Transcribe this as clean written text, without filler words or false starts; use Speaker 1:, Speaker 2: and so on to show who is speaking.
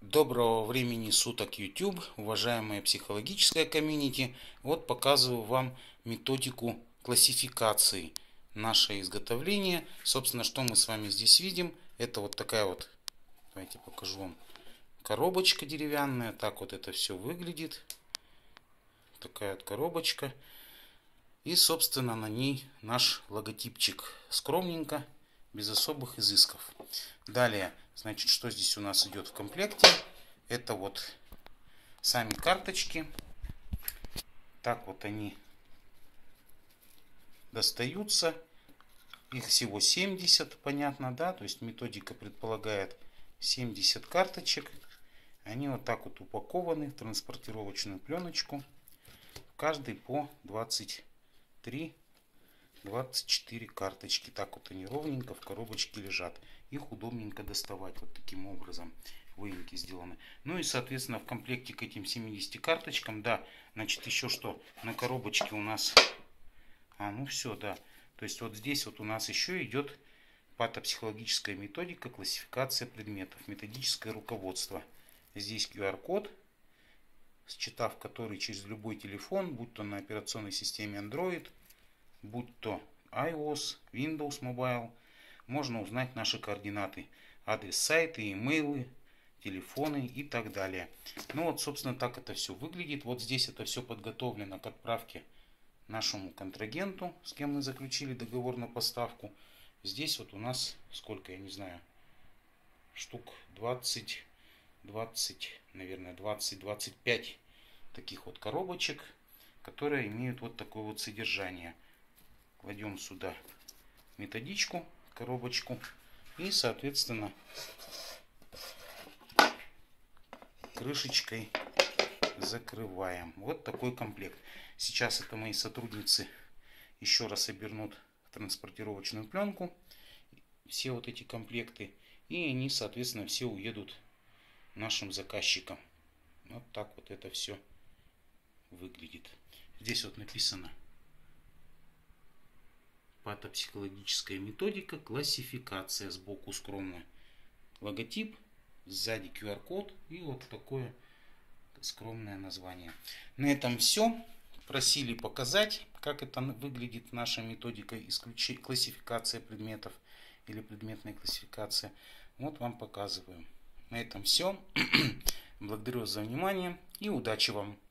Speaker 1: Доброго времени суток, YouTube, уважаемая психологическая комьюнити. Вот показываю вам методику классификации наше изготовление. Собственно, что мы с вами здесь видим, это вот такая вот, давайте покажу вам, коробочка деревянная. Так вот это все выглядит. Такая вот коробочка. И, собственно, на ней наш логотипчик. Скромненько, без особых изысков. Далее, значит, что здесь у нас идет в комплекте? Это вот сами карточки. Так вот они достаются. Их всего 70, понятно, да? То есть методика предполагает 70 карточек. Они вот так вот упакованы в транспортировочную пленочку. Каждый по 23-24 карточки. Так вот они ровненько в коробочке лежат. Их удобненько доставать вот таким образом. Выемки сделаны. Ну и соответственно в комплекте к этим 70 карточкам, да, значит еще что, на коробочке у нас, ну все, да, то есть вот здесь вот у нас еще идет патопсихологическая методика, классификация предметов, методическое руководство. Здесь QR-код, считав который через любой телефон, будь то на операционной системе Android, будь то iOS, Windows Mobile, можно узнать наши координаты, адрес сайта, имейлы, телефоны и так далее. Ну вот, собственно, так это все выглядит. Вот здесь это все подготовлено к отправке нашему контрагенту, с кем мы заключили договор на поставку. Здесь вот у нас, сколько, я не знаю, штук 20, наверное, 20-25 таких вот коробочек, которые имеют вот такое вот содержание. Кладем сюда методичку, коробочку и, соответственно, крышечкой закрываем. Вот такой комплект. Сейчас это мои сотрудницы еще раз обернут в транспортировочную пленку все вот эти комплекты, и они, соответственно, все уедут нашим заказчикам. Вот так вот это все выглядит. Здесь вот написано: патопсихологическая методика, классификация. Сбоку скромный логотип, сзади QR-код и вот такое скромное название. На этом все. Просили показать, как это выглядит наша методика классификация предметов или предметная классификация. Вот вам показываю. На этом все. Благодарю за внимание и удачи вам!